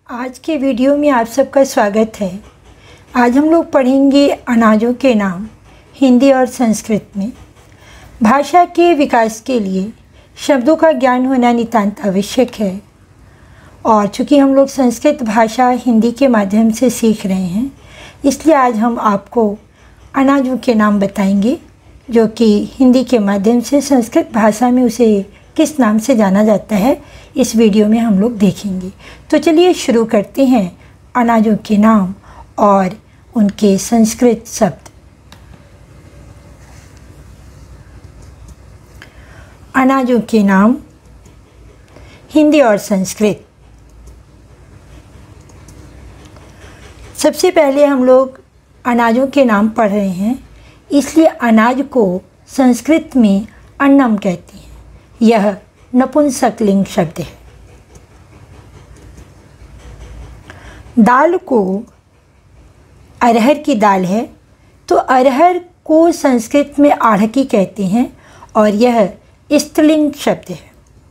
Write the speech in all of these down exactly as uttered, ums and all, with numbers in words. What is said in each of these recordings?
आज के वीडियो में आप सबका स्वागत है। आज हम लोग पढ़ेंगे अनाजों के नाम हिंदी और संस्कृत में। भाषा के विकास के लिए शब्दों का ज्ञान होना नितांत आवश्यक है और चूँकि हम लोग संस्कृत भाषा हिंदी के माध्यम से सीख रहे हैं, इसलिए आज हम आपको अनाजों के नाम बताएंगे जो कि हिंदी के माध्यम से संस्कृत भाषा में उसे किस नाम से जाना जाता है, इस वीडियो में हम लोग देखेंगे। तो चलिए शुरू करते हैं अनाजों के नाम और उनके संस्कृत शब्द। अनाजों के नाम हिंदी और संस्कृत। सबसे पहले हम लोग अनाजों के नाम पढ़ रहे हैं, इसलिए अनाज को संस्कृत में अन्नम कहते हैं। यह नपुंसकलिंग शब्द है। दाल को अरहर की दाल है, तो अरहर को संस्कृत में आढ़की कहते हैं और यह स्त्रीलिंग शब्द है।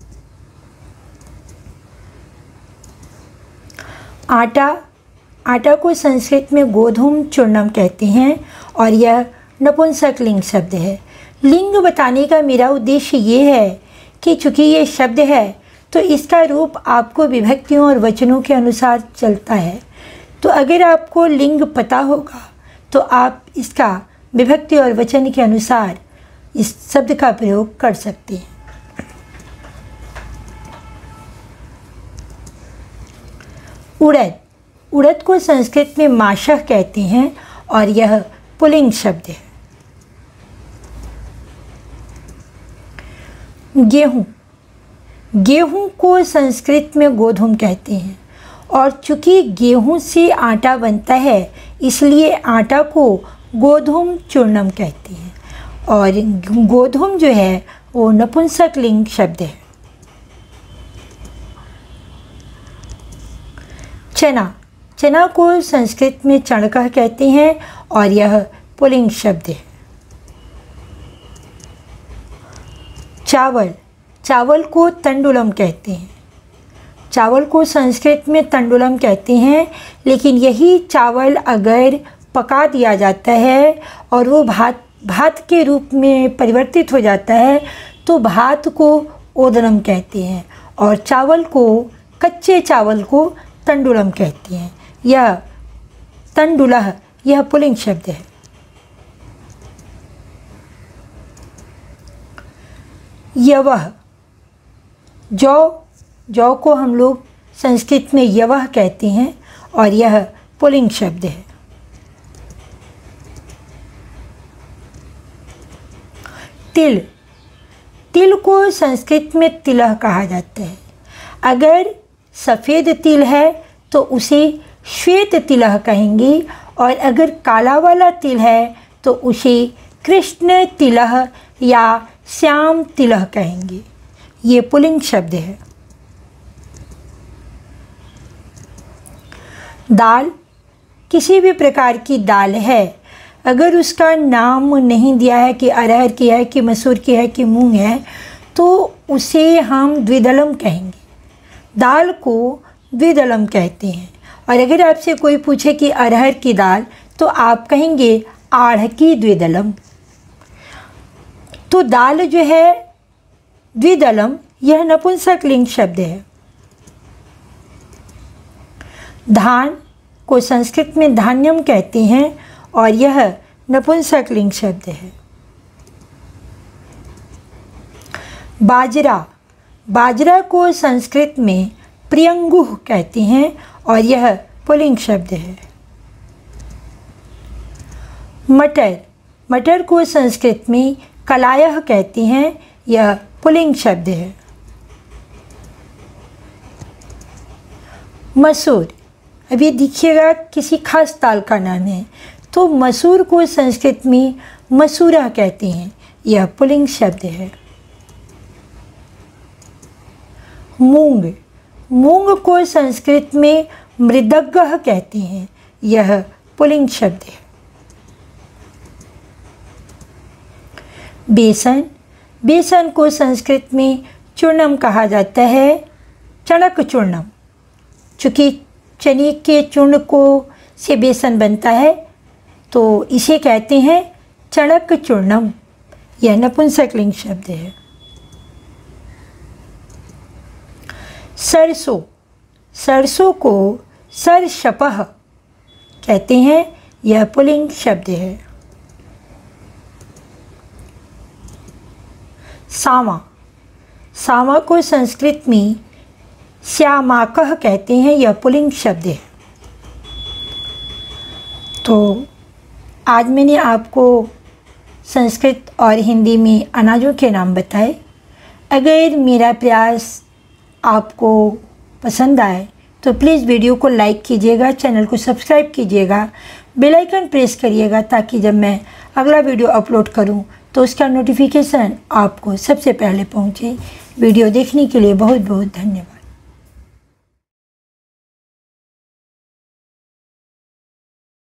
आटा आटा को संस्कृत में गोधूम चूर्णम कहते हैं और यह नपुंसकलिंग शब्द है। लिंग बताने का मेरा उद्देश्य ये है कि चूँकि ये शब्द है तो इसका रूप आपको विभक्तियों और वचनों के अनुसार चलता है। तो अगर आपको लिंग पता होगा तो आप इसका विभक्ति और वचन के अनुसार इस शब्द का प्रयोग कर सकते हैं। उड़द उड़द को संस्कृत में माशह कहते हैं और यह पुल्लिंग शब्द है। गेहूँ गेहूँ को संस्कृत में गोधूम कहते हैं और चूँकि गेहूँ से आटा बनता है इसलिए आटा को गोधूम चूर्णम कहते हैं और गोधूम जो है वो नपुंसकलिंग शब्द है। चना चना को संस्कृत में चणकः कहते हैं और यह पुल्लिंग शब्द है। चावल चावल को तंडुलम कहते हैं। चावल को संस्कृत में तंडुलम कहते हैं, लेकिन यही चावल अगर पका दिया जाता है और वो भात भात के रूप में परिवर्तित हो जाता है तो भात को ओदनम कहते हैं और चावल को कच्चे चावल को तंडुलम कहते हैं। यह तंडुलः यह पुल्लिंग शब्द है। यवः जौ जौ को हम लोग संस्कृत में यवः कहते हैं और यह पुल्लिंग शब्द है। तिल तिल को संस्कृत में तिलः कहा जाता है। अगर सफ़ेद तिल है तो उसे श्वेत तिलः कहेंगे और अगर काला वाला तिल है तो उसे कृष्ण तिलः या श्याम तिलः कहेंगे। ये पुल्लिंग शब्द है। दाल किसी भी प्रकार की दाल है, अगर उसका नाम नहीं दिया है कि अरहर की है कि मसूर की है कि मूंग है तो उसे हम द्विदलम कहेंगे। दाल को द्विदलम कहते हैं और अगर आपसे कोई पूछे कि अरहर की दाल तो आप कहेंगे आढ़की द्विदलम। तो दाल जो है द्विदलम यह नपुंसकलिंग शब्द है। धान को संस्कृत में धान्यम कहते हैं और यह नपुंसकलिंग शब्द है। बाजरा बाजरा को संस्कृत में प्रियंगुः कहते हैं और यह पुल्लिंग शब्द है। मटर मटर को संस्कृत में कलायः कहते हैं, यह पुल्लिंग शब्द है। मसूर अभी देखिएगा किसी खास दाल का नाम है, तो मसूर को संस्कृत में मसूरा कहते हैं, यह पुल्लिंग शब्द है। मूंग मूंग को संस्कृत में मृदगः कहते हैं, यह पुल्लिंग शब्द है। बेसन बेसन को संस्कृत में चूर्णम कहा जाता है, चणक चूर्णम। चूँकि चने के चूर्ण को से बेसन बनता है तो इसे कहते हैं चणक चूर्णम। यह नपुंसकलिंग शब्द है। सरसों, सरसों को सरशपः कहते हैं। यह पुल्लिंग शब्द है। सामा, सामा को संस्कृत में श्यामाकः कहते हैं। यह पुल्लिंग शब्द है। तो आज मैंने आपको संस्कृत और हिंदी में अनाजों के नाम बताए। अगर मेरा प्रयास आपको पसंद आए तो प्लीज़ वीडियो को लाइक कीजिएगा, चैनल को सब्सक्राइब कीजिएगा, बेल आइकन प्रेस करिएगा ताकि जब मैं अगला वीडियो अपलोड करूं तो उसका नोटिफिकेशन आपको सबसे पहले पहुंचे। वीडियो देखने के लिए बहुत बहुत धन्यवाद।